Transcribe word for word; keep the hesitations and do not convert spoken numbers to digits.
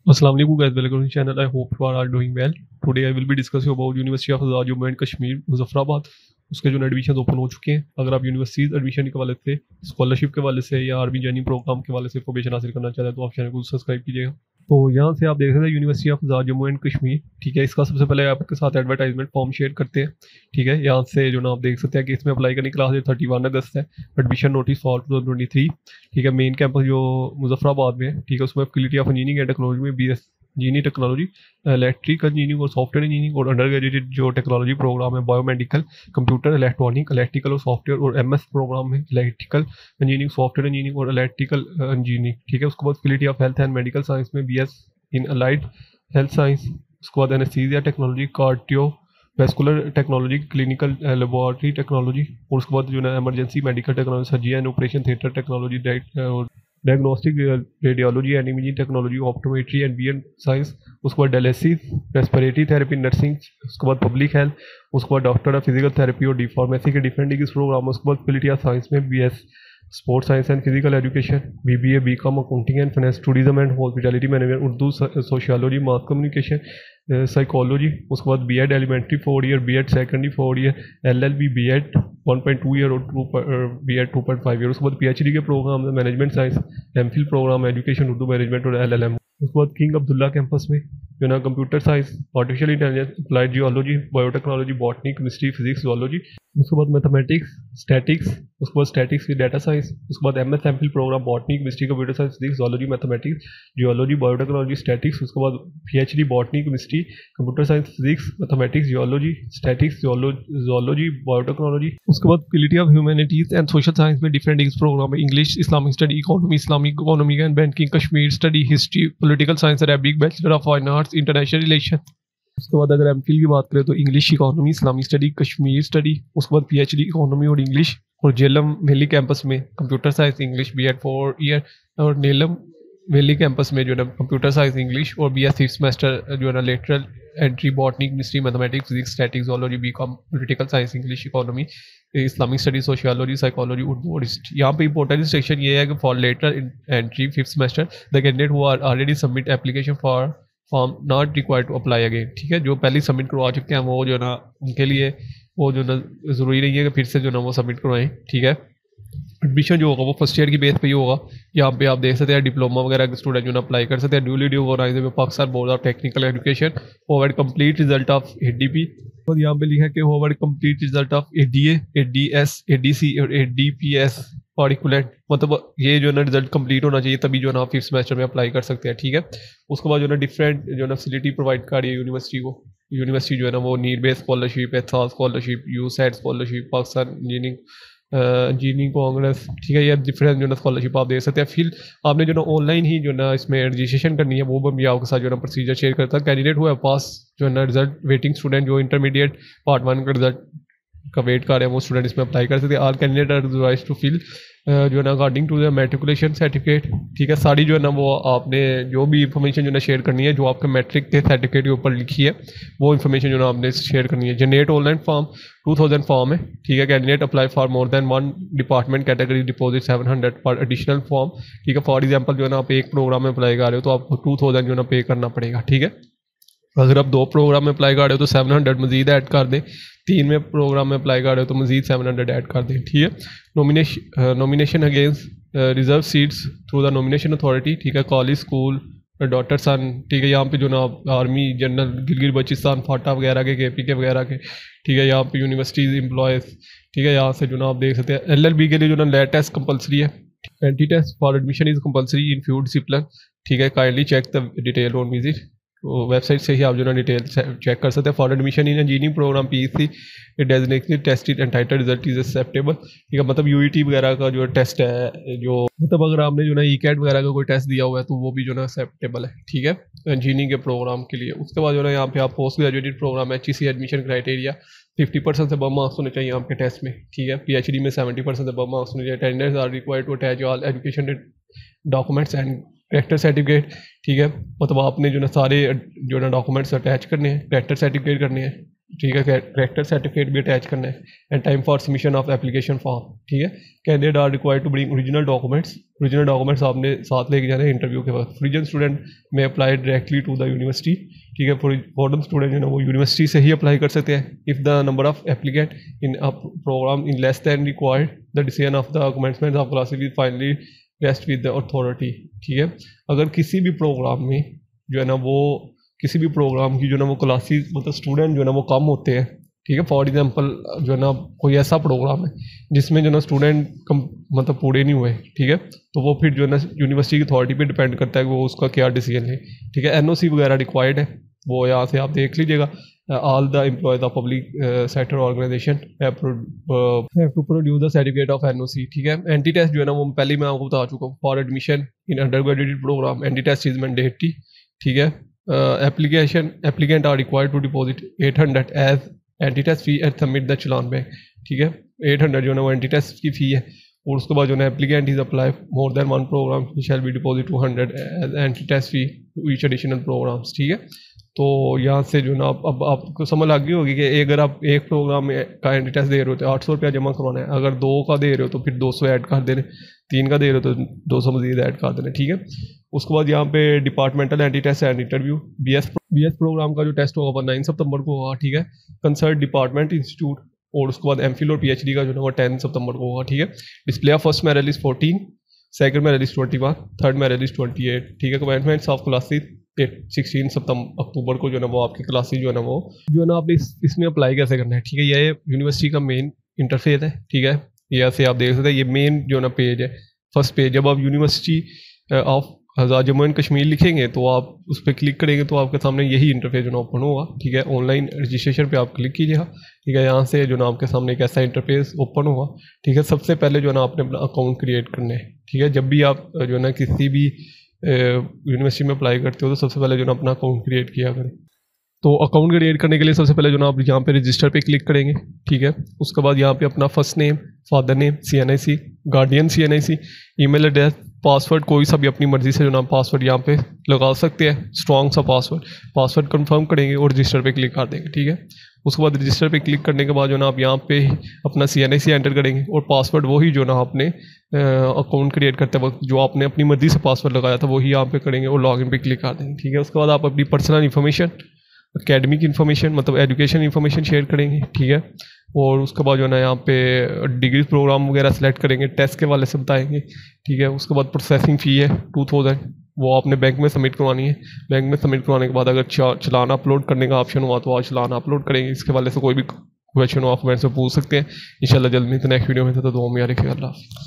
Assalamu alaikum guys, welcome to the channel. I hope you are all doing well. Today I will be discussing about University of Azad Jammu and Kashmir, Muzaffarabad. उसके जो admission open हो चुके हैं। अगर आप universities admission के हवाले से, स्कॉलरशिप के हवाले से या आर्मी जॉइनिंग प्रोग्राम के हवाले से इन्फॉर्मेशन हासिल करना चाहते हैं तो आप चैनल को सब्सक्राइब कीजिएगा। तो यहाँ से आप देख सकते हैं university of Azad Jammu and Kashmir, ठीक है। इसका सबसे पहले आपके साथ एडवर्टाइजमेंट फॉर्म शेयर करते हैं, ठीक है। यहाँ से जो ना आप देख सकते हैं कि इसमें अप्लाई करने की लास्ट डेट थर्टी वन अगस्त है। Admission notice for two thousand twenty three, ठीक है। मेन कैंपस जो मुजफ्फराबाद में है, ठीक है। उसमें faculty of engineering and technology में B S engineering technology, electrical engineering और सॉफ्टवेयर इंजीनियरिंग और अंडर ग्रेजुएट जो टेक्नोलॉजी प्रोग्राम है बायोमेडिकल, कंप्यूटर, इलेक्ट्रॉनिक, इलेक्ट्रिकल और सॉफ्टवेयर और एमएस प्रोग्राम में इलेक्ट्रिकल इंजीनियरिंग, सॉफ्टवेयर इंजीनियरिंग और इलेक्ट्रिकल इंजीनियरिंग, ठीक है। उसके बाद faculty of health and medical science में B S in allied health science. उसके बाद anaesthesia technology, cardiovascular technology, clinical laboratory technology और उसके बाद जो है emergency medical technology, surgery and operation theatre technology, diagnostic radiology and imaging technology, optometry and B and science. उसके बाद dialysis, respiratory therapy, nursing. उसके बाद पब्लिक हेल्थ। उसके बाद डॉक्टर ऑफ फिजिकल थेरेपी और डी फार्मेसी के डिफरेंट डिग्री प्रोग्राम। उसके बाद फैकल्टी ऑफ साइंस में B S sports science and physical education, B B A, B com, accounting and finance, tourism and hospitality management, Urdu, sociology, mass communication, psychology. उसके बाद B ed elementary four year, B ed secondary four year, L L B, B ed one point two year और two B add to point five year. उसके बाद P H D के program management science, M phil program education Urdu management और L L M. उसके बाद king Abdullah campus में जो ना computer science, artificial intelligence, applied geology, biotechnology, botany, chemistry, physics, zoology. उसके बाद मैथमेटिक्स, स्टैटिक्स। उसके बाद स्टैटिक्स की डाटा साइंस। उसके बाद M S M phil program botany, chemistry, computer science, physics, zoology, mathematics, geology, biotechnology, statics. उसके बाद P H D botany, chemistry, computer science, physics, mathematics, geology, statics, zoology, biotechnology. उसके बाद faculty of humanities and social science में different degree program है, English, Islamic study, economy, Islamic economy and banking, Kashmir study, history, political science, Arabic, bachelor of fine arts, international relation. उसके बाद अगर M phil की बात करें तो English, economy, Islamic study, Kashmir study. उसके बाद पी एच डी इकोनॉमी और इंग्लिश। और जेलम वैली कैंपस में computer science, English, B ed four year. और नेलम वैली कैंपस में जो है कंप्यूटर साइंस, इंग्लिश और बी एस फिफ्थ सेमेस्टर जो है ना lateral entry, botany, chemistry, mathematics, physics, statics, zoology, B com, political science, English, economy, Islamic study, sociology, psychology, Urdu और history. यहाँ पे इंपॉर्टेंट सेक्शन ये है कि for letter entry fifth semester the candidate who are already submit application for form not required to apply again, ठीक है। जो पहले सबमिट करवा चुके हैं वो जो ना उनके लिए वो जो ना ज़रूरी नहीं है कि फिर से जो ना वो सबमिट करवाएं, ठीक है। एडमिशन जो होगा वो फर्स्ट ईयर की बेस पे ही होगा। यहाँ पे आप देख सकते हैं डिप्लोमा वगैरह के स्टूडेंट जो ना अप्लाई कर सकते हैं। Duly due organisation Pakistan board of technical education forward complete result of A D P. और यहाँ पे लिखा है कि forward complete result of A D A, A D S, A D C और ए डी पी एस और equivalent, मतलब ये जो है ना रिजल्ट कंप्लीट होना चाहिए तभी जो है ना फिफ्थ सेमेस्टर में अप्लाई कर सकते हैं, ठीक है। उसके बाद जो है ना डिफरेंट जो है ना फैसिलिटी प्रोवाइड कर रही है यूनिवर्सिटी को। यूनिवर्सिटी जो है ना वो नीड बेस्ड स्कॉलरशिप, एथॉस स्कॉलरशिप, यू सेट scholarship, Pakistan engineering engineering congress, ठीक है। ये डिफरेंट जो ना स्कॉलरशिप आप देख सकते हैं। फिर आपने जो ना ऑनलाइन ही जो ना इसमें रजिस्ट्रेशन करनी है, वो भी आपके साथ जो ना प्रोसीजर शेयर करता है। कैंडिडेट हुआ पास जो है ना रिजल्ट, वेटिंग स्टूडेंट जो इंटरमीडिएट पार्ट वन का रिजल्ट का वेट कर रहे हैं वो स्टूडेंट इसमें अप्लाई कर सकते हैं। All candidate are otherwise to fill जो है ना according to the matriculation certificate, ठीक है। सारी जो है ना वो आपने जो भी इंफॉर्मेशन जो है ना शेयर करनी है, जो आपके मैट्रिक के सर्टिफिकेट के ऊपर लिखी है वो इन्फॉर्मेशन जो है ना आपने शेयर करनी है। Generate online form two thousand form है, ठीक है। Candidate apply for more than one department category deposit seven hundred per additional form, ठीक है। फॉर एग्जाम्पल जो है ना आप एक प्रोग्राम में अप्लाई कर रहे हो तो आपको टू थाउजेंड जो है ना पे करना पड़ेगा, ठीक है। अगर आप दो प्रोग्राम में अप्लाई कर रहे हो तो सेवन हंड्रेड मजीद ऐड कर दें। तीन में प्रोग्राम में अप्लाई कर रहे हो तो मजीद सेवन हंड्रेड ऐड कर दें, ठीक है। Nomination nomination against reserve seats through the nomination authority, ठीक है। कॉलेज, स्कूल, डॉटर सन, ठीक है। यहाँ पे जो ना army, general, Gilgit Baltistan, FATA वगैरह के, के पी के वगैरह के, ठीक है। यहाँ पे यूनिवर्सिटीज़ एम्प्लॉयज़, ठीक है। यहाँ से जो ना आप देख सकते हैं। एल एल बी के लिए जो ना लैब टेस्ट कंपलसरी है। Entry test for admission is compulsory in few discipline, ठीक है। Kindly check the detail on visit. तो वेबसाइट से ही आप जो ना डिटेल चेक कर सकते हैं। For admission in engineering programme P E C designated test entitled result is acceptable, ठीक है। मतलब यू ई टी वगैरह का जो टेस्ट है, जो मतलब अगर आपने जो ना ई कैट वगैरह का कोई टेस्ट दिया हुआ है तो वो भी जो ना एक्सेप्टेबल है, ठीक है, इंजीनियरिंग के प्रोग्राम के लिए। उसके बाद जो ना यहाँ पे आप post graduated programme H E C admission criteria fifty percent से अब मार्क्स होने चाहिए आपके टेस्ट में, ठीक है। पी एच डी में सेवेंटी परसेंट से अब मार्क्स होने चाहिए। Attendance are required to attach all education documents and character certificate, ठीक है। मतलब आपने जो ना सारे जो ना डॉक्यूमेंट्स अटैच करने हैं, करेक्टर सर्टिफिकेट करने हैं, ठीक है, करेक्टर सर्टिफिकेट भी अटैच करना है, and time for submission of application form. ठीक है, candidate are required to bring original documents, original documents आपने साथ लेके जाना है इंटरव्यू के बाद। फ्रीजन स्टूडेंट में apply directly to the university. ठीक है, फॉरन स्टूडेंट जो है वो यूनिवर्सिटी से ही अप्लाई कर सकते हैं। If the number of applicant in a programme in less than required, the decision of the commencement of classes will finally rest with the authority. ठीक है, अगर किसी भी प्रोग्राम में जो है ना वो किसी भी प्रोग्राम की जो ना वो क्लासेस मतलब स्टूडेंट जो है ना वो कम होते हैं। ठीक है, फॉर एग्जांपल जो है ना कोई ऐसा प्रोग्राम है जिसमें जो ना स्टूडेंट कम मतलब पूरे नहीं हुए। ठीक है, तो वो फिर जो है ना यूनिवर्सिटी की अथॉरिटी पे डिपेंड करता है कि वो उसका क्या डिसीजन है। ठीक है, एनओसी वगैरह रिक्वायर्ड है, वो यहाँ से आप देख लीजिएगा। All the employees of public sector organisation have to produce the certificate of NOC. ठीक है, एंटी टेस्ट जो है ना वो पहले मैं आपको बता चुका हूँ। For admission in undergraduate programme entry test is mandatory. ठीक है, application applicant are required to deposit eight hundred as entry test fee and submit the challan bank. ठीक है, एट हंड्रेड जो है ना वो एंटी टेस्ट की फ़ी है, और उसके बाद जो है applicant is apply more than one programme shall be deposit two hundred as entry test fee to each additional programmes. ठीक है, तो यहाँ से जो ना अब अब आपको समझ लग गई होगी कि अगर आप एक प्रोग्राम में का एंटी टेस्ट दे रहे हो तो आठ सौ रुपया जमा करवाना है, अगर दो का दे रहे हो तो फिर दो सौ ऐड कर देने, तीन का दे रहे हो तो दो सौ मजीद ऐड कर देने। ठीक है, उसके बाद यहाँ पे departmental entry test and interview B S B S programme का जो टेस्ट होगा वो नाइन सितंबर को होगा। ठीक है, कंसर्ट डिपार्टमेंट इंस्टीट्यूट, और उसके बाद एम फिल और पी एच डी का जो है वो टेन सितंबर को होगा। ठीक है, display of first merit list fourteen, second merit list twenty one, third merit list twenty eight. ठीक है, commencements of classes sixteen September अक्टूबर को जो है ना वो आपकी क्लासेस जो है ना वो जो है ना आपने इस, इसमें अप्लाई कैसे करना है। ठीक है, ये यूनिवर्सिटी का मेन इंटरफेस है। ठीक है, यहाँ से आप देख सकते हैं, ये मेन जो है ना पेज है, फर्स्ट पेज। जब आप university of Azad Jammu and Kashmir लिखेंगे तो आप उस पर क्लिक करेंगे तो आपके सामने यही इंटरफेस जो ना ओपन होगा। ठीक है, ऑनलाइन रजिस्ट्रेशन पे आप क्लिक कीजिएगा। ठीक है, यहाँ से जो ना आपके सामने एक ऐसा इंटरफेस ओपन होगा। ठीक है, सबसे पहले जो है ना आपने अपना अकाउंट क्रिएट करना है। ठीक है, जब भी आप जो है ना किसी भी यूनिवर्सिटी में अप्लाई करते हो तो सबसे पहले जो ना अपना अकाउंट क्रिएट किया करें। तो अकाउंट क्रिएट करने के लिए सबसे पहले जो ना आप यहाँ पे रजिस्टर पे क्लिक करेंगे। ठीक है, उसके बाद यहाँ पे अपना first name, father name, C N I C, guardian C N I C, email address, password कोई सा भी अपनी मर्जी से जो ना पासवर्ड यहाँ पे लगा सकते हैं, स्ट्रॉन्ग सा पासवर्ड। पासवर्ड कंफर्म करेंगे और रजिस्टर पे क्लिक कर देंगे। ठीक है, उसके बाद रजिस्टर पे क्लिक करने के बाद जो ना आप यहाँ पे अपना सी एन आई सी एंटर करेंगे, और पासवर्ड वही जो ना आपने अकाउंट क्रिएट करते वक्त जो आपने अपनी मर्जी से पासवर्ड लगाया था वही यहाँ पे करेंगे और लॉगिन पे क्लिक कर देंगे। ठीक है, उसके बाद आप अपनी पर्सनल इन्फॉर्मेशन, एकेडमिक इन्फॉर्मेशन मतलब एजुकेशन इन्फॉर्मेशन शेयर करेंगे। ठीक है, और उसके बाद जो है ना यहाँ पे डिग्री प्रोग्राम वगैरह सेलेक्ट करेंगे, टेस्ट के वाले से बताएंगे। ठीक है, उसके बाद प्रोसेसिंग फ़ी है टू थाउजेंड, वो आपने बैंक में सबमिट करवानी है। बैंक में सबमिट करवाने के बाद अगर चलान अपलोड करने का ऑप्शन हुआ तो आज चलान अपलोड करेंगे। इसके वाले से कोई भी क्वेश्चन हो आप कमेंट्स में पूछ सकते हैं। इंशाल्लाह जल्दी नेक्स्ट वीडियो में था तो दुआ में याद रखिएगा। अल्लाह हाफ़िज़।